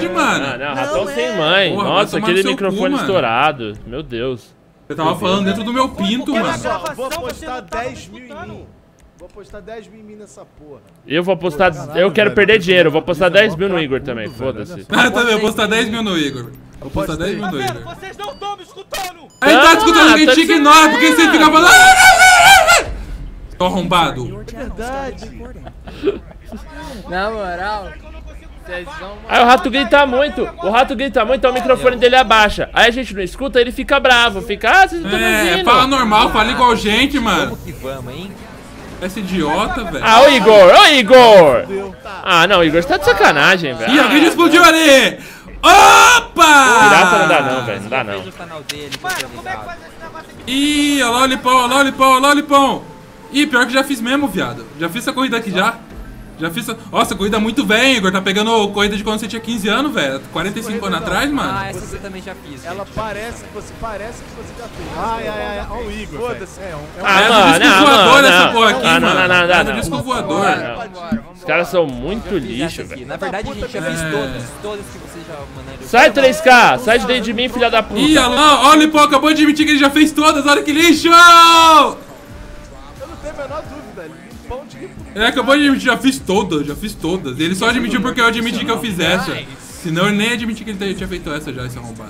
verdade, mano. Não, ratão sem mãe. Porra, nossa, vai tomar aquele no seu microfone cu, estourado. Meu Deus. Eu tava falando dentro do meu pinto, Olha mano. só, vou apostar 10 mil em mim. Vou apostar 10 mil em mim nessa porra. Eu vou apostar. Eu quero perder dinheiro. Eu vou apostar 10 mil no Igor também. Foda-se. Ah, tá vendo? Eu vou apostar 10 mil no Igor. Vou apostar 10 mil no Tá vendo? Igor. Vocês não estão me escutando! Aí tá escutando tá que te ignora, porque você fica falando. Tô arrombado. É verdade. Na moral, vocês vão... Aí o rato grita muito. O rato grita muito, então o microfone dele abaixa. Aí a gente não escuta, ele fica bravo. Fica, vocês não estão me ouvindo. Fala normal, fala igual gente, mano. Vamos que vamos, hein? Esse idiota, velho. Ah, ô Igor! Ah, não, o Igor, você tá de sacanagem, velho. Ih, alguém já explodiu ali! Opa! Pirata não dá não, velho, não dá não. No canal dele, Mano, como é que faz esse negócio aqui? Ih, olha lá o Lipão, olha lá o Lipão, olha lá o Lipão. Ih, pior que já fiz mesmo, viado. Já fiz essa corrida aqui já. Já fiz essa... Nossa, corrida muito velha, Igor. Tá pegando corrida de quando você tinha 15 anos, velho. 45 anos atrás, mano. Ah, essa aqui eu também já fiz. Ela parece que você já fez. Ai, olha o Igor. Foda-se. Ah, mano, disco voador essa porra aqui, não, mano. não, É não. disco voador. Os caras são muito lixo, velho. Na verdade, a gente já fez todas que você já mandaram. Sai, 3K! Sai de dentro de mim, filha da puta! Ih, olha lá, olha o Lipão, acabou de admitir que ele já fez todas, olha que lixo! Eu não tenho a menor dúvida. Limpão de limpo. Ele acabou de admitir, já fiz todas. Ele só admitiu porque eu admiti que eu fiz essa. Senão ele nem admitiu que ele tinha feito essa já, esse arrombado.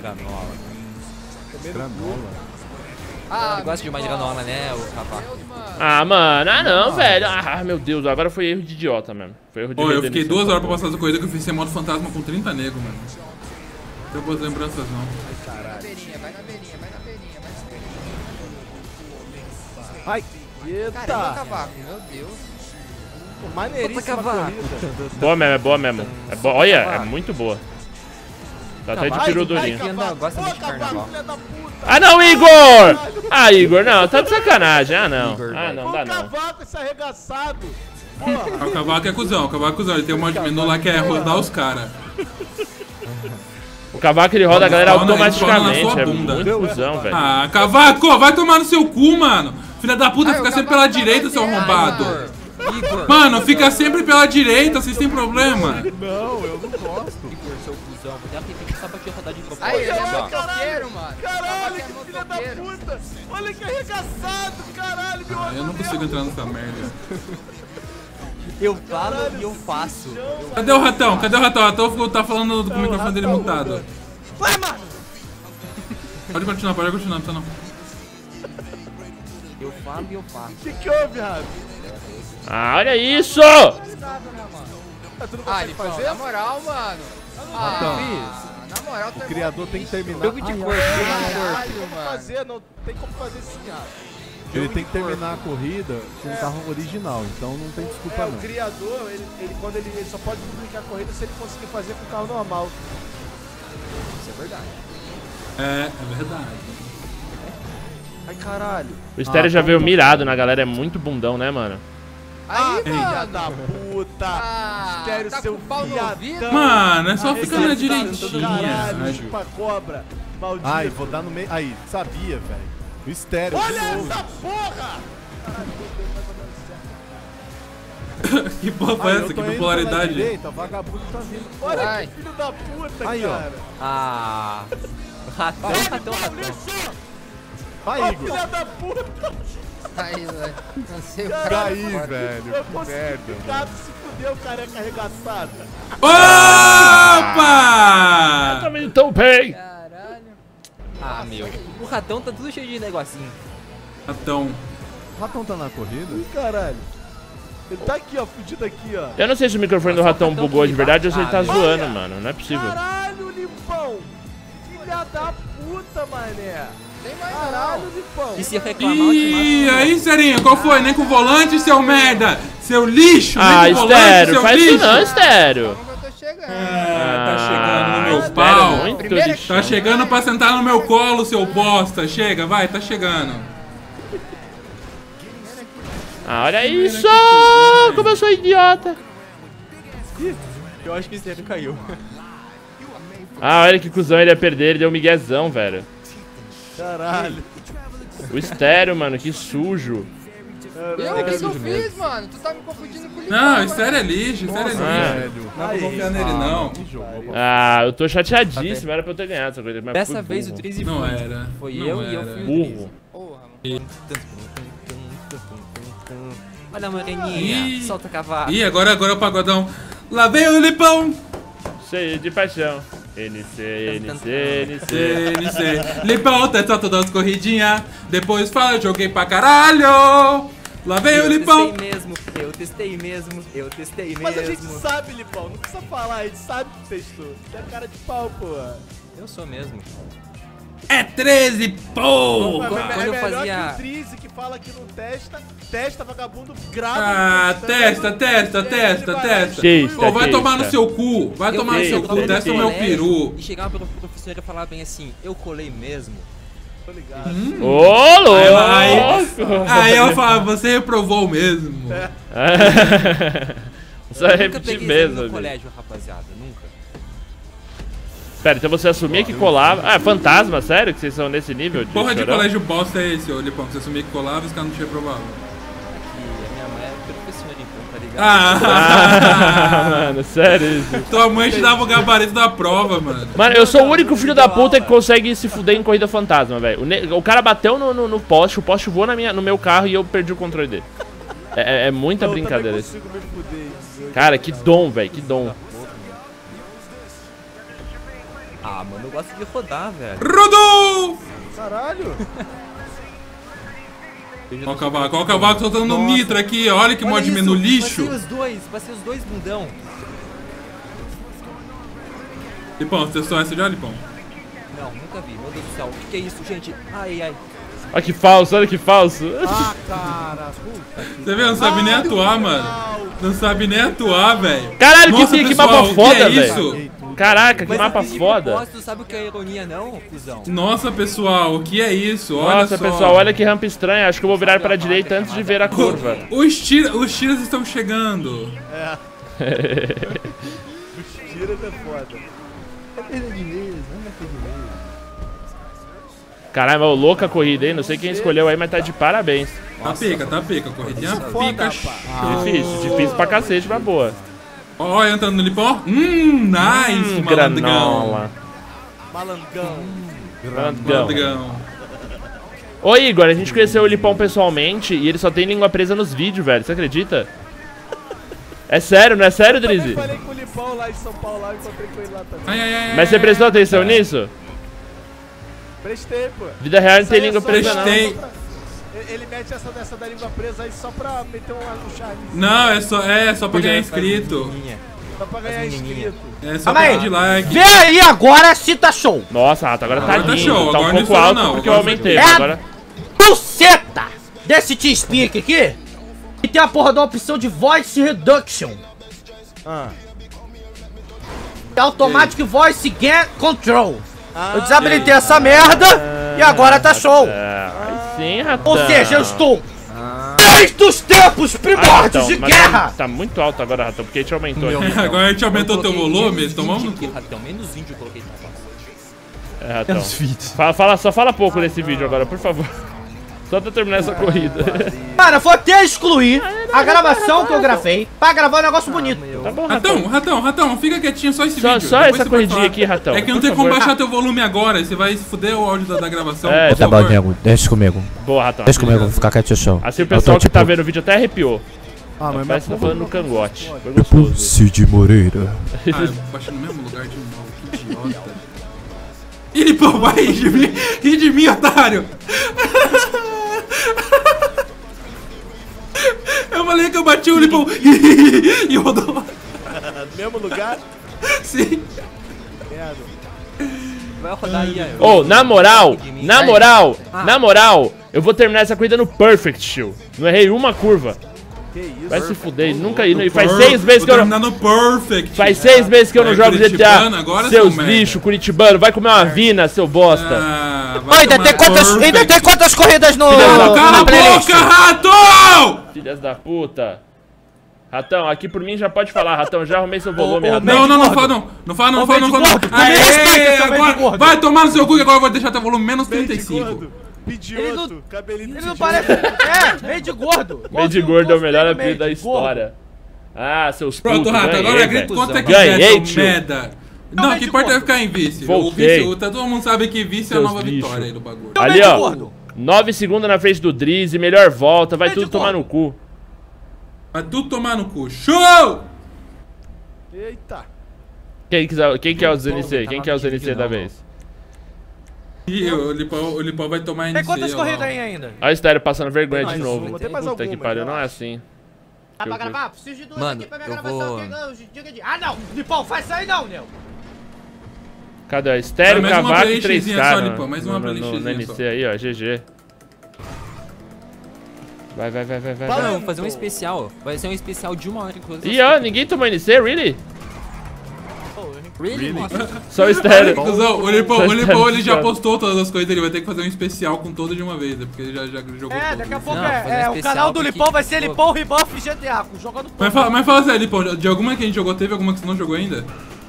Eu gosto de mais granola, né, o cavaco. Ah, mano, não, velho. Ah, meu Deus, agora foi erro de idiota mesmo. Foi erro de Pô, eu fiquei redenção. 2 horas pra passar essa corrida que eu fiz sem modo fantasma com 30 negros, mano. Não tenho boas lembranças, não. Vai na beirinha, vai na beirinha, vai na beirinha. Ai, Caramba, eita. cavaco, meu Deus. Maneiríssima corrida. Boa mesmo, é boa mesmo. É boa. Olha, é muito boa. Tá até de pirudurinho. Gosta muito de carnaval. Ah, não, Igor! Ah, Igor, não, tá de sacanagem. Ah, não. Ah, não, dá O não. cavaco esse arregaçado. Porra. O cavaco é cuzão, ele tem um monte de menu lá que é rodar os caras. O cavaco ele roda a galera Spawna na automaticamente. sua É bunda. muito cuzão, velho. Ah, cavaco, vai tomar no seu cu, mano. Filha da puta, fica sempre pela direita, seu arrombado. Igor, Mano, fica sempre pela direita, vocês têm problema. Não, eu não gosto. Igor, seu cuzão. Vou dar aqui só pra te rodar de propósito. Aí, ele é ó. motoqueiro, mano. Caralho, Cavaco é que filha da motoqueiro. puta. Olha que arregaçado, caralho, meu Eu não consigo entrar nessa merda. Eu falo e eu faço. Cadê o ratão? Cadê o ratão? O ratão tá falando com o microfone dele mutado. Vai, mano. Pode continuar, não precisa não. Eu falo e eu faço. O que houve, Rabi? Ah, olha isso! Tu não Ah, consegue Lipão, fazer? na moral, mano. Na moral, O criador tem que terminar. Jogo de corpo, Caralho, jogo de corpo. Tem como fazer, não tem como fazer sim, Rabi. Ele tem que terminar a corrida com o carro original, então não tem desculpa O não. criador, ele só pode publicar a corrida se ele conseguir fazer com o carro normal. Isso é verdade. É verdade. Ai, caralho. O Estéreo já veio mirado na galera, é muito bundão, né, mano? Aí, Filha mano. da puta. Estéreo, tá seu com pau no ouvido? viadão. Mano, é só ficar na Caralho, direitinha. chupa cobra. Maldito. Ai, vou dar no meio. Aí, sabia, velho. O estéreo. Olha de novo. essa porra! Que porra foi Aí, essa? eu Que tô indo pela bipolaridade. direita, vagabundo tá vindo. Olha Ai. que filho da puta, Aí, ó. cara. Ah. Ratão. Vai, Ó, Igor. filha da puta. Aí, velho. Não sei o Caralho, Caí, cara. velho. Eu Que consegui merda. ficar, se fudeu, careca arregaçada. Opa! Tá meio tão bem! Caralho. Ah, meu. O ratão tá tudo cheio de negocinho. Ratão. O ratão tá na corrida? Ih, caralho. Ele tá aqui, ó, fudido aqui, ó. Eu não sei se o microfone do ratão bugou de verdade ou se ele tá Ah, zoando, mano. Não é possível. Caralho, Limpão. Filha da puta, mané. Tem mais Caralho, não. Limpão. E se reclamar, eu te Ih, mato. aí, Serinho, qual foi? Nem com volante, seu merda! Seu lixo! Ah, Nem com volante, Estéreo, seu faz isso lixo! não, Estéreo. Calma que eu tô chegando. Tá chegando no meu Estéreo pau. é muito Primeiro lixo. Tá chegando pra sentar no meu colo, seu bosta. Chega, vai, tá chegando. Ah, olha isso! Como eu sou idiota! Eu acho que esse ano caiu. Ah, olha que cuzão ele ia perder, ele deu um miguezão, velho. Caralho. O Estéreo, mano, que sujo. O que eu fiz, mano? Tu tá me confundindo com o Lipão. Não, isso era lixo, isso era lixo. Velho. Não vou confiar nele, não. Que jogo. Ah, eu tô chateadíssimo, era pra eu ter ganhado essa coisa. Mas Dessa fui vez o burro. Drizzy Não foi. era. Foi Não eu e eu era. fui o Burro. Porra, mano. Olha a moreninha, Ih. solta cavalo. Ih, agora é o pagodão. Lá vem o Lipão. Cheio de paixão. NC, NC, NC. CNC. Lipão testa todas as corridinhas. Depois fala, joguei pra caralho. Lá vem o Lipão. Eu testei mesmo. Mas a gente sabe, Lipão, não precisa falar, a gente sabe que testou. Você é cara de pau, porra. Eu sou mesmo. É 13, porra. Quando eu melhor fazia- que o Drizzy que fala que não testa, vagabundo, grava. Ah, testa. Testa, Pô, vai tomar no testa. seu cu. Vai tomar no seu cu, testa o meu peru. E chegava pro professor e falava bem assim, eu colei mesmo. Tô ligado. Ô, louco! Aí eu falo, você reprovou mesmo. Só Eu nunca repetir peguei exame mesmo. no amigo. colégio, rapaziada, nunca. Pera, então você assumia que colava. Ah, fantasma, sério? Que vocês são nesse nível? Porra de chorão? colégio bosta é esse, ô Lipão? Que você assumia que colava e os caras não te reprovavam. E a minha mãe é professora então, tá ligado? Ah, mano, sério isso. Tua mãe te dava o gabarito da prova, mano. Mano, eu sou o único filho da puta que consegue se fuder em corrida fantasma, velho. O cara bateu no poste, o poste voou no meu carro e eu perdi o controle dele. É muita brincadeira isso. Cara, que dom, velho, que dom. Ah, mano, eu gosto de rodar, velho. Rodou! Caralho. Olha o cavalo soltando no nitro aqui, olha que mod menu lixo. Passei os dois bundão. Lipão, você testou essa já, Lipão? Não, nunca vi, meu Deus do céu. O que é isso, gente? Ai, ai. Olha que falso, olha que falso. Ah, cara. Puta que... Você vê, não sabe nem atuar, mano. Não sabe nem atuar, velho. Caralho, Nossa, que pessoal, mapa o que foda, é velho. isso? Caraca, que Mas mapa eu fiz de foda. propósito, sabe o que é ironia, não, cuzão? Nossa, pessoal, o que é isso? Olha Nossa, só. pessoal, olha que rampa estranha. Acho que eu vou virar para a direita antes de ver a curva. Os tiras estão chegando. Os tiros é foda. Caralho, mas louca a corrida, hein? Não sei quem escolheu aí, mas tá de parabéns. Tá pica. Corridinha Foda, pica. rapaz. Difícil pra cacete, mas boa. Ó, entrando no Lipão. Nice, malandrão. Granola. Malangão. Malandrão. Ô Igor, a gente conheceu o Lipão pessoalmente e ele só tem língua presa nos vídeos, velho. Você acredita? É sério, não é sério, Eu também Drizzy? falei com o Lipão lá em São Paulo, lá, encontrei com ele lá também. Ai. Mas você prestou atenção nisso? Prestei, pô. Vida real não Isso tem aí é língua só- presa, não. Prestei. Ele mete essa da língua presa aí só pra meter um charme. Não, é só pra ganhar inscrito. Só pra ganhar inscrito. É só pra de like. Vê aí agora se tá show. Nossa, Rato, agora tá Agora tá lindo. show, Tá um agora não pouco estourou, alto não, porque eu agora aumentei. É mas a agora... buceta desse T-Speak aqui. E tem a porra da opção de Voice Reduction. É Automatic Voice Gain Control. Eu desabilitei essa merda e agora tá show. Aí sim, Ratão. Ou seja, eu estou desde os tempos primórdios de mas guerra. tá muito alto agora, Ratão, porque a gente aumentou aqui. Agora a gente aumentou teu volume, tomamos no aqui, cu. Ratão, menos 20 eu coloquei na É, Ratão. Só fala pouco nesse vídeo agora, por favor. Só pra terminar essa corrida. Cara, vou até excluir a gravação que eu gravei pra gravar um negócio bonito. Tá bom, Ratão. Ratão, fica quietinho só esse Só vídeo. essa Depois você vai corridinha falar. aqui, Ratão, É que não por tem como favor. baixar teu volume agora, você vai fuder o áudio da gravação. É, por tá favor. Nego, deixa comigo. Boa, Ratão. Deixa comigo, vou ficar quietinho show. Assim o pessoal que tá vendo o vídeo até arrepiou. Ah, mas Parece que tá minha falando no cangote. Foi gostoso. Cid Moreira. Ah, eu baixei no mesmo lugar de novo, que idiota. Ih, Lipão, vai rir de mim. Ri de mim, otário. Eu falei que eu bati o Lipão e rodou. No mesmo lugar? Sim. Vai rodar aí, aí. Ô, na moral, eu vou terminar essa corrida no Perfect, tio. Não errei uma curva. Que isso? Vai se fuder, nunca ia. E faz 6 meses que eu não. Tô terminando perfect. Faz 6 meses que eu não É, jogo curitibano, GTA. agora, Seus seu lixos, merda. curitibano. Vai comer uma vina, seu bosta. Ah, vai Ainda tomar tem quantas corridas no Cala na a playlist? boca, rato! Filhas da puta. Ratão, aqui por mim já pode falar, Ratão. Já arrumei seu volume, Ratão. Não fala não. Não fala não. Médio gordo, tu me respeita, seu médio Agora gordo. vai tomar no seu cu que agora eu vou deixar teu volume menos 35. Pidioto, cabelinho Ele não parece... É, meio de gordo. Meio de gordo é o melhor meio apelido da de história. Ah, seus Pronto, putos, Rato, ganhei, agora velho. grita quanto você Ganhei, quiser, seu tio. merda. Não, o que importa é ficar em vice. O Voltei. vice, todo mundo sabe que vice é a Seus nova lixo. vitória aí do bagulho. Ali, ó. 9 segundos na frente do Drizzy, melhor volta, vai tudo tomar no cu. Vai tudo tomar no cu. Show! Eita. Quem que é os NC? Quem que é os NC da vez? Ih, o Lipão vai tomar NC. Tem quantas ó. corridas aí ainda? Olha o Estéreo passando vergonha de mais novo. uma, tem mais Puta que alguma, pariu, eu não é acho. assim. Dá pra gravar? Preciso de duas Mano, aqui pra minha eu gravação. vou- Quem ganhou? Diga de... Ah, não! Lipão, faz isso aí não, Nel! Cadê? Ó, Estéreo, Mais uma Cavaco e playlistzinha 3K só, no- Lipão, mais uma no playlistzinha NC aí, ó, GG. Vai. Não, vou fazer um especial. Vai ser um especial de 1 hora, inclusive. Ih, ó, ninguém tomou NC, really? Really? Só o Estéreo. Cusão, o Lipão, Só ele já especial. postou todas as coisas, ele vai ter que fazer um especial com todas de uma vez, né? Porque ele já jogou É, todas. daqui a pouco Não, fazer um o especial canal do porque, Lipão vai ser pô. Lipão, Rebuff e GTA, jogando tudo. Mas fala sério, Lipão, de alguma que a gente jogou, teve alguma que você não jogou ainda?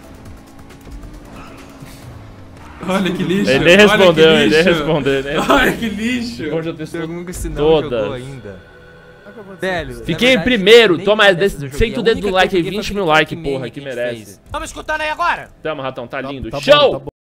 Olha que lixo. Ele nem olha respondeu, que ele nem lixo. respondeu, né? Olha que lixo. Bom, já testou Pergunta se não todas. jogou ainda. Velho, na Fiquei em verdade, primeiro, nem toma, uma dessas eu joguei. senta o A dedo única do like que eu aí, joguei 20 foi mil aquele like, Pac-Man porra, que a gente merece. fez. Tá me escutando aí agora? Tamo, Ratão, tá lindo. Tá bom, Show! tá bom.